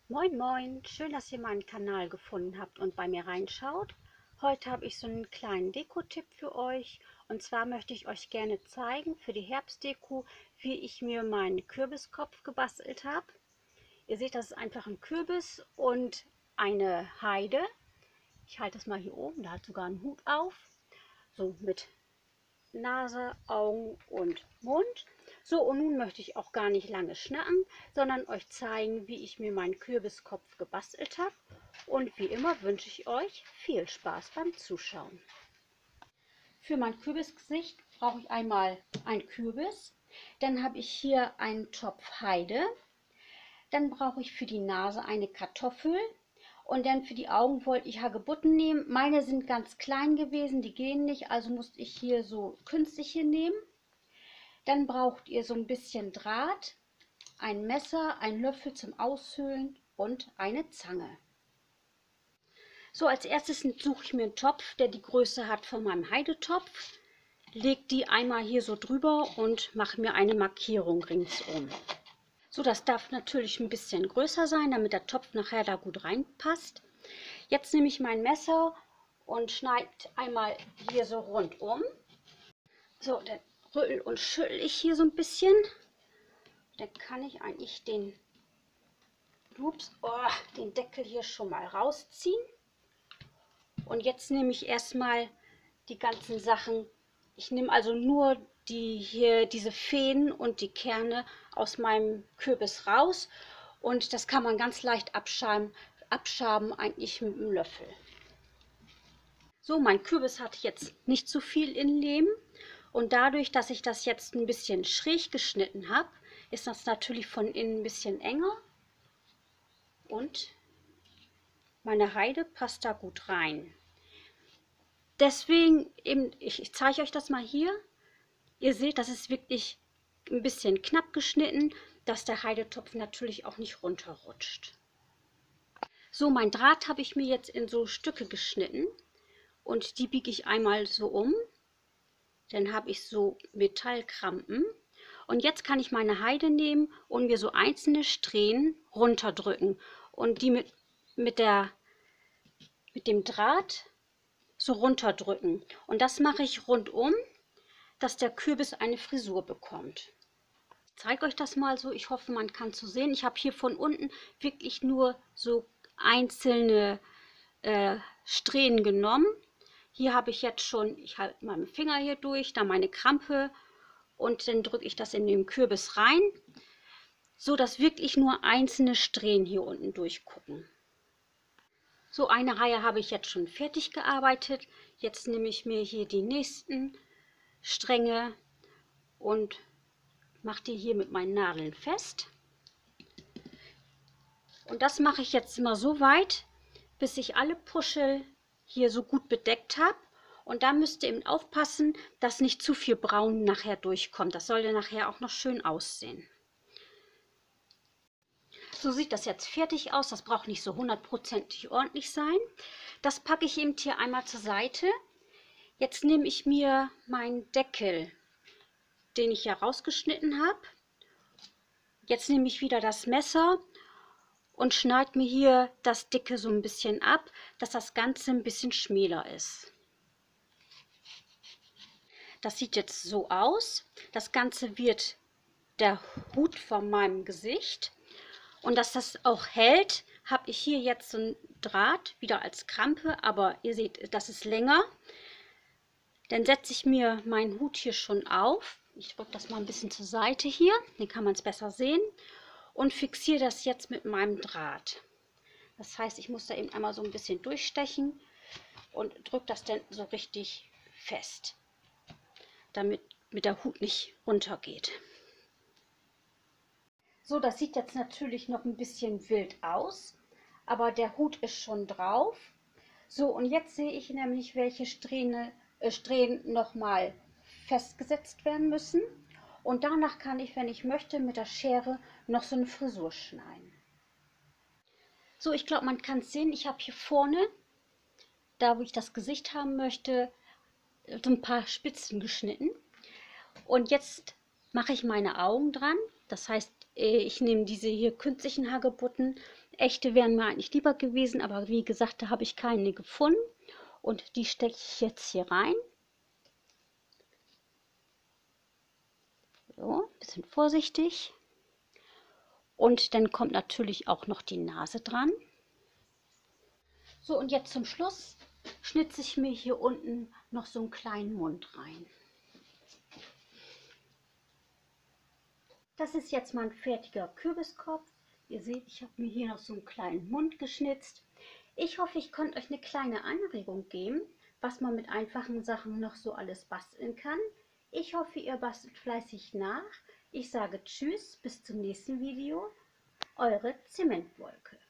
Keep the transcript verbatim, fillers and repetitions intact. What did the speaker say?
Moin Moin, schön, dass ihr meinen Kanal gefunden habt und bei mir reinschaut. Heute habe ich so einen kleinen Deko-Tipp für euch, und zwar möchte ich euch gerne zeigen für die Herbstdeko, wie ich mir meinen Kürbiskopf gebastelt habe. Ihr seht, das ist einfach ein Kürbis und eine Heide. Ich halte das mal hier oben, da hat sogar einen Hut auf, so mit Nase, Augen und Mund. So, und nun möchte ich auch gar nicht lange schnacken, sondern euch zeigen, wie ich mir meinen Kürbiskopf gebastelt habe. Und wie immer wünsche ich euch viel Spaß beim Zuschauen. Für mein Kürbisgesicht brauche ich einmal einen Kürbis, dann habe ich hier einen Topf Heide, dann brauche ich für die Nase eine Kartoffel. Und dann für die Augen wollte ich Hagebutten nehmen. Meine sind ganz klein gewesen, die gehen nicht, also musste ich hier so künstliche nehmen. Dann braucht ihr so ein bisschen Draht, ein Messer, einen Löffel zum Aushöhlen und eine Zange. So, als erstes suche ich mir einen Topf, der die Größe hat von meinem Heidetopf. Lege die einmal hier so drüber und mache mir eine Markierung ringsum. So, das darf natürlich ein bisschen größer sein, damit der Topf nachher da gut reinpasst. Jetzt nehme ich mein Messer und schneide einmal hier so rundum. So, dann rüttel und schüttel ich hier so ein bisschen. Dann kann ich eigentlich den, ups, oh, den Deckel hier schon mal rausziehen. Und jetzt nehme ich erstmal die ganzen Sachen. Ich nehme also nur die hier, diese Fäden und die Kerne aus meinem Kürbis raus. Und das kann man ganz leicht abschaben, abschaben eigentlich mit einem Löffel. So, mein Kürbis hat jetzt nicht so viel Innenleben. Und dadurch, dass ich das jetzt ein bisschen schräg geschnitten habe, ist das natürlich von innen ein bisschen enger. Und meine Heide passt da gut rein. Deswegen eben, ich, ich zeige euch das mal hier. Ihr seht, das ist wirklich ein bisschen knapp geschnitten, dass der Heidetopf natürlich auch nicht runterrutscht. So, mein Draht habe ich mir jetzt in so Stücke geschnitten und die biege ich einmal so um. Dann habe ich so Metallkrampen. Und jetzt kann ich meine Heide nehmen und mir so einzelne Strähnen runterdrücken und die mit, mit, der, mit dem Draht so runterdrücken. Und das mache ich rundum, dass der Kürbis eine Frisur bekommt. Ich zeige euch das mal so, ich hoffe, man kann es so sehen. Ich habe hier von unten wirklich nur so einzelne äh, Strähnen genommen. Hier habe ich jetzt schon, ich halte meinen Finger hier durch, da meine Krampe, und dann drücke ich das in den Kürbis rein, so dass wirklich nur einzelne Strähnen hier unten durchgucken. So, eine Reihe habe ich jetzt schon fertig gearbeitet. Jetzt nehme ich mir hier die nächsten Stränge und mache die hier mit meinen Nadeln fest. Und das mache ich jetzt immer so weit, bis ich alle Puschel hier so gut bedeckt habe. Und da müsst ihr eben aufpassen, dass nicht zu viel Braun nachher durchkommt. Das soll ja nachher auch noch schön aussehen. So sieht das jetzt fertig aus. Das braucht nicht so hundertprozentig ordentlich sein. Das packe ich eben hier einmal zur Seite. Jetzt nehme ich mir meinen Deckel, den ich ja rausgeschnitten habe. Jetzt nehme ich wieder das Messer und schneide mir hier das Dicke so ein bisschen ab, dass das Ganze ein bisschen schmäler ist. Das sieht jetzt so aus. Das Ganze wird der Hut von meinem Gesicht. Und dass das auch hält, habe ich hier jetzt so ein Draht, wieder als Krampe, aber ihr seht, das ist länger. Dann setze ich mir meinen Hut hier schon auf. Ich drücke das mal ein bisschen zur Seite hier, dann kann man es besser sehen. Und fixiere das jetzt mit meinem Draht. Das heißt, ich muss da eben einmal so ein bisschen durchstechen und drücke das dann so richtig fest, damit mit der Hut nicht runtergeht. So, das sieht jetzt natürlich noch ein bisschen wild aus, aber der Hut ist schon drauf. So, und jetzt sehe ich nämlich, welche Strähne, äh, Strähnen nochmal festgesetzt werden müssen. Und danach kann ich, wenn ich möchte, mit der Schere noch so eine Frisur schneiden. So, ich glaube, man kann es sehen, ich habe hier vorne, da wo ich das Gesicht haben möchte, so ein paar Spitzen geschnitten. Und jetzt mache ich meine Augen dran. Das heißt, ich nehme diese hier künstlichen Hagebutten. Echte wären mir eigentlich lieber gewesen, aber wie gesagt, da habe ich keine gefunden. Und die stecke ich jetzt hier rein. So, ein bisschen vorsichtig. Und dann kommt natürlich auch noch die Nase dran. So, und jetzt zum Schluss schnitze ich mir hier unten noch so einen kleinen Mund rein. Das ist jetzt mein fertiger Kürbiskopf. Ihr seht, ich habe mir hier noch so einen kleinen Mund geschnitzt. Ich hoffe, ich konnte euch eine kleine Anregung geben, was man mit einfachen Sachen noch so alles basteln kann. Ich hoffe, ihr bastelt fleißig nach. Ich sage Tschüss, bis zum nächsten Video. Eure Zementwolke.